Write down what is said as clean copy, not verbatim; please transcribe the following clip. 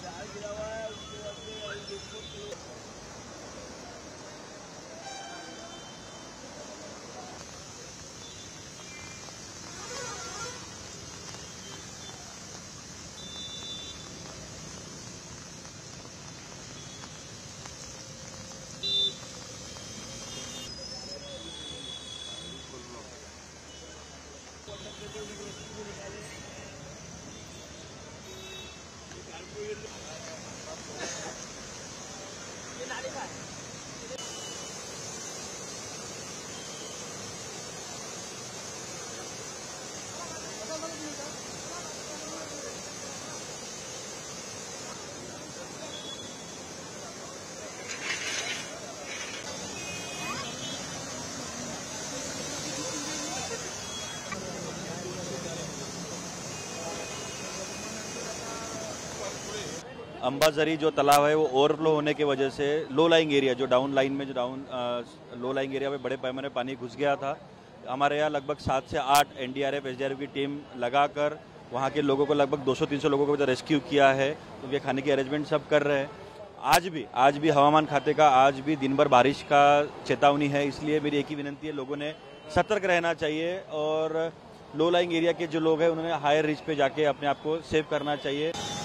अंबाझरी जो तालाब है वो ओवरफ्लो होने की वजह से लो लाइंग एरिया जो डाउन लाइन में लो लाइंग एरिया में बड़े पैमाने पानी घुस गया था। हमारे यहाँ लगभग 7 से 8 एनडीआरएफ एसडीआरएफ की टीम लगाकर वहाँ के लोगों को लगभग 200-300 लोगों को रेस्क्यू किया है। उनके खाने की अरेंजमेंट सब कर रहे हैं। आज भी हवामान खाते का आज भी दिन भर बारिश का चेतावनी है, इसलिए मेरी एक ही विनंती है, लोगों ने सतर्क रहना चाहिए और लो लाइंग एरिया के जो लोग हैं उन्होंने हायर रिच पे जाके अपने आप को सेव करना चाहिए।